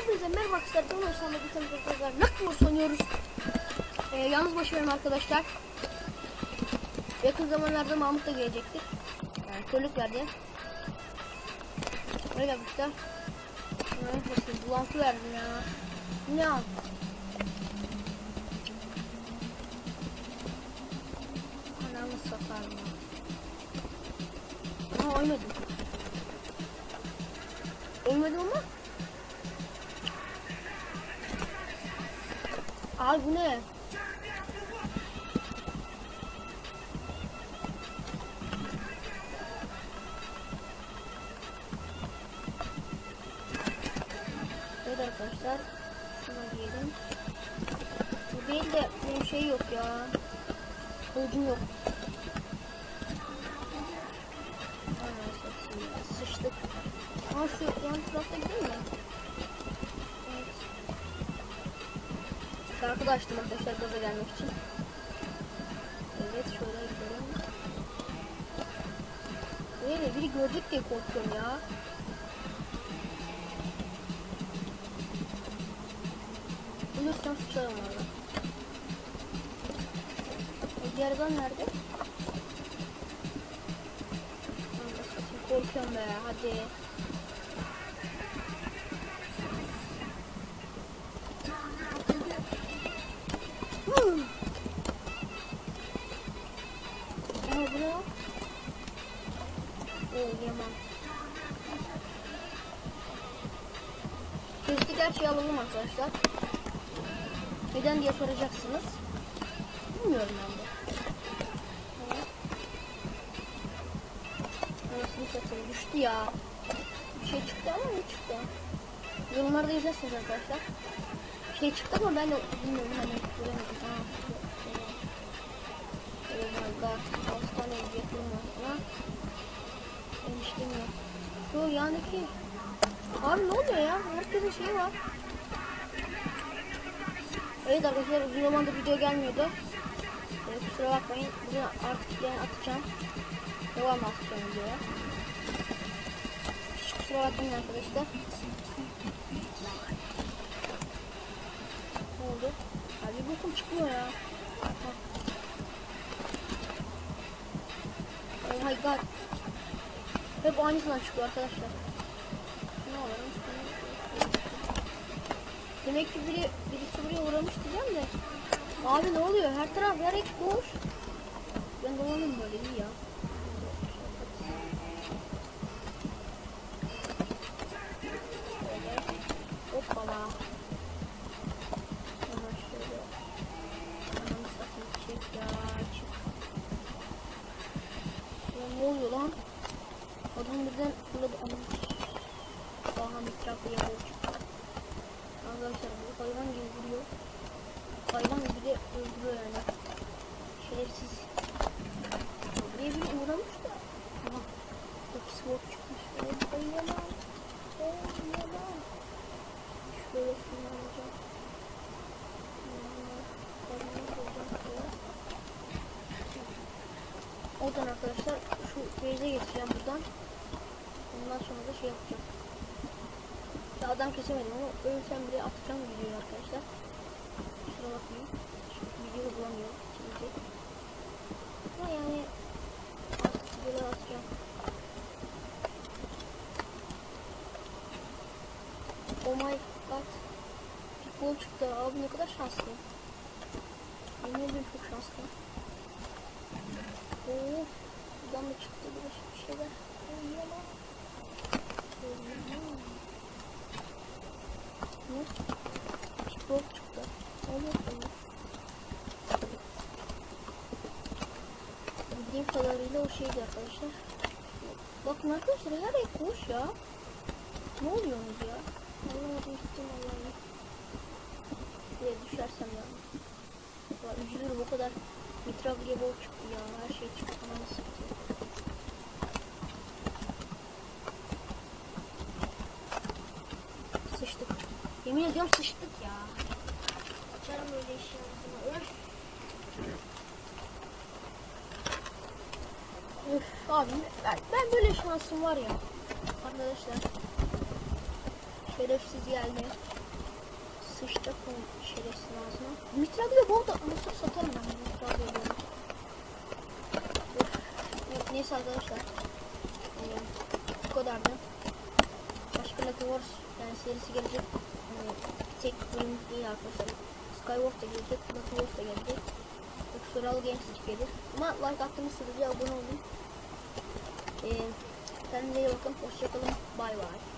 Hepinize merhaba arkadaşlar. Ben Osman'la bir tane tekrar Nakmur oynuyoruz. Yalnız başarıyorum arkadaşlar. Yakın zamanlarda Mahmut da gelecektir. Yani körlük verdi. Öyle yapmışlar. Nasıl bulantı verdim ya. Ne al? Anamı satarım ya. Aha oynadım. Ölmedim ama. Ay bu ne? Evet arkadaşlar. Şuna giyelim. Bu değil de benim şey yok ya. Kılıcım yok. Sıçtık. Ama şu yan tarafta gidelim mi? Evet. Şarkı da açtım arkadaşlar gaza gelmek için. Evet şöyle gidelim. Böyle biri gördük diye korkuyorum ya. Ölürsem sıçarım orada. Diğer adam nerede? Korkuyorum be hadi. Ama bu ne? Yemem. Kestik her şeyi alalım arkadaşlar. Neden diye soracaksınız. Bilmiyorum ben de. Anasını satayım düştü ya. Bir şey çıktı ama ne çıktı? Yorumlarda izlersiniz arkadaşlar. Şey çıktı ama ben de bilmiyorum hani göremedim. Oh my god. Hastaneye gidiyorum ama eniştem yok. Şu yandaki abi ne oluyor ya? Herkesin şeyi var. Evet arkadaşlar uzun zamandır video gelmiyordu. Kusura bakmayın. Bugün artık yani atacağım. Devam atacağım videoya. Hiç kusura bakmayın arkadaşlar. Ne oldu? Abi bokum çıkmıyor ya. Oh my god. Hep aynısından çıkıyor arkadaşlar. Ne olur? Demek ki birisi buraya uğramış diyeceğim de. Abi ne oluyor? Her taraf yer ek boş. Ben dolanayım böyle iyi ya. Şöyle. Hoppala. Hemen şöyle. Anamı satayım çek ya. Çık. Ya ne oluyor lan? Adam birden fırladı. Daha mitrafı yapıyor. Arkadaşlar bu hayvan gibi vuruyor. Hayvan gibi de öldürüyor yani. Şerefsiz. Buraya biri uğramış da. Aha. Çok sword çıkmış. Yalan. Yalan. Şöyle şunu alacağım. Oradan arkadaşlar şu base'e geçeceğim buradan. Ondan sonra da şey yapacağım. Ya adam kesemedim ama ölsem bile atacağım videoyu arkadaşlar. Kusura bakmayın. Çünkü videoyu bulamıyorum. Şimdi. Ama yani artık böyle atacağım. Oh my god. Bir gol çıktı. Abi ne kadar şanslı. Yemin ediyorum çok şanslı. Of. Buradan da çıktı bir şeyler. Yalan. Ne? Spor çıktı. Bildiğim kadarıyla o şeydi arkadaşlar. Bakın arkadaşlar her yer koş ya. Ne oluyorsunuz ya? Allah'ım gittim Allah'ım. Buraya düşersem ya. Üzülürüm o kadar mitragliye bol çıktı ya. Her şey çıktı. Nasıl? Sıçtık. Yemin ediyorum sıçtık ya. Açarım böyle işi. Öf abi ben böyle şansım var ya. Arkadaşlar. Şerefsiz geldi. sıçacak bu şerefsiz ağzına. Mitraglio bu arada anasını satarım ben Mitraglio bu. Neyse arkadaşlar. Bu kadardı. Başka Lucky Wars yani serisi gelecek. Tek bölüm değil arkadaşlar. Skywars da gelecek. Lucky Wars da gelecek. Survival Games gelir. Ama like attığınız sürece abone olun. Kendinize iyi bakın. Hoşçakalın. Bay bay.